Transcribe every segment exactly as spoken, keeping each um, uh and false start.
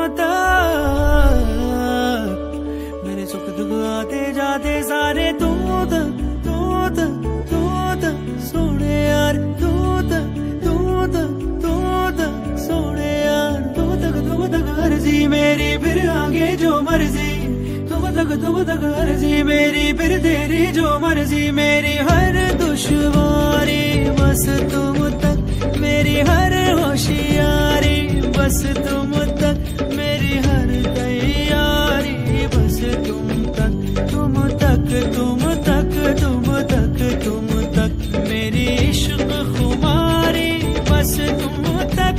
मेरे सुख दुख आते जाते सारे तू तक तू तक तू तक सोने यार तू तक तू तक तू तक सोने यार तू तक तू तक अर्जी मेरी फिर आगे जो मर्जी तू तक तू तक अर्जी मेरी फिर तेरी जो मर्जी मेरी हर दुश्वारी बस तुम तक मेरी हर होशियारी बस तुम तक मेरी हर तैयारी बस तुम तक तुम तक तुम तक तुम तक तुम तक मेरी इश्क खुमारी बस तुम तक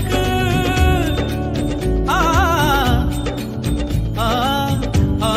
आ आ आ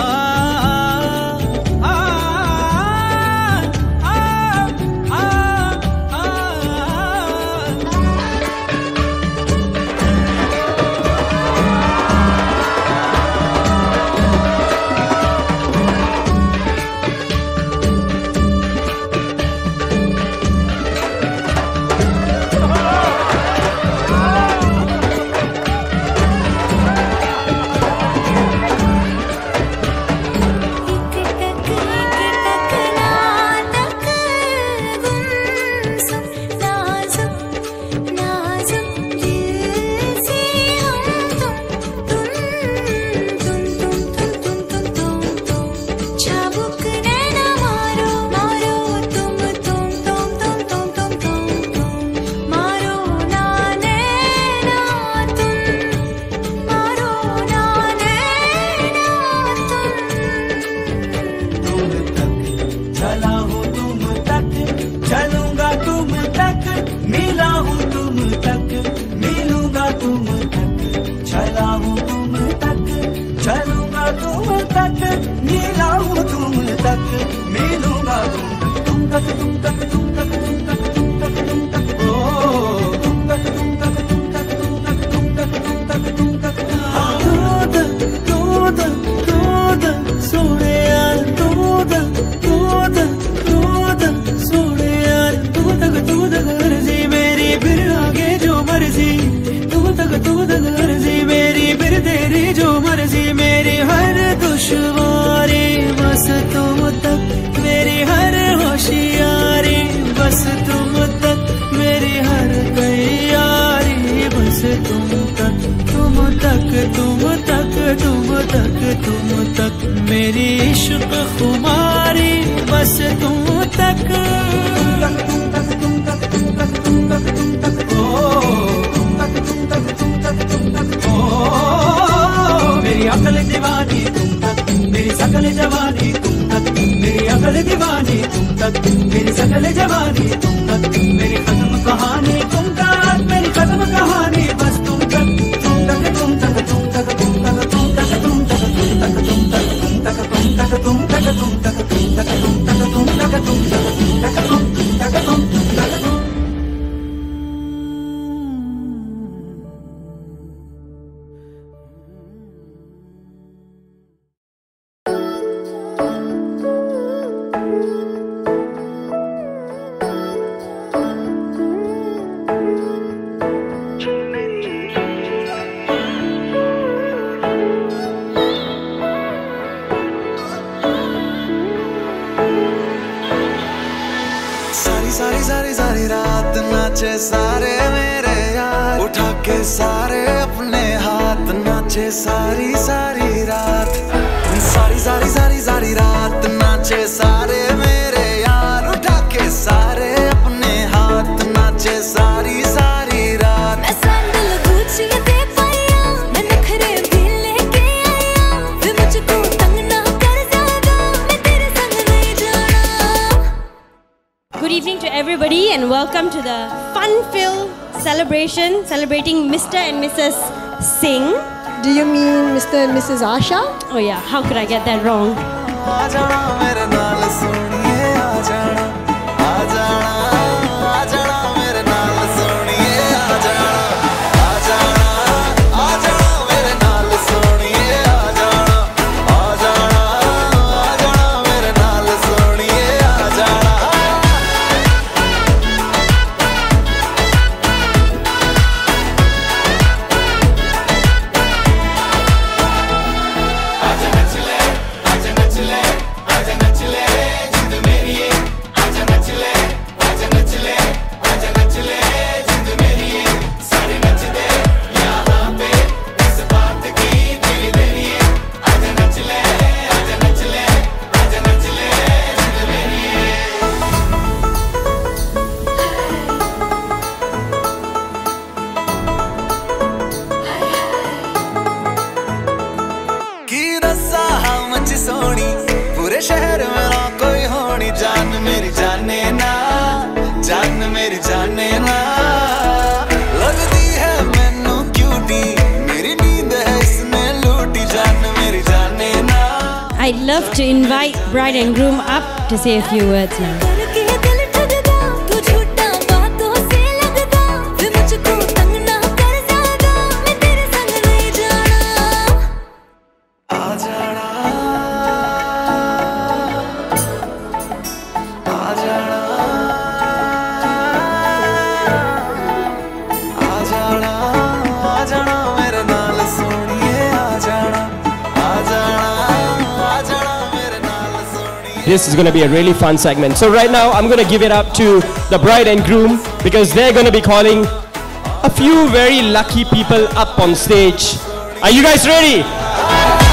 Celebrating Mister and Missus Singh. Do you mean Mister and Missus Asha? Oh yeah, how could I get that wrong? Soni पूरे शहर में ना कोई होनी जान मेरी जाने ना जान मेरी जाने ना लगती है मैनू क्यूटी मेरी नींद है इसने लूटी जान मेरी जाने ना. I'd love to invite bride and groom up to say a few words now. This is going to be a really fun segment. So right now, I'm going to give it up to the bride and groom because they're going to be calling a few very lucky people up on stage. Are you guys ready?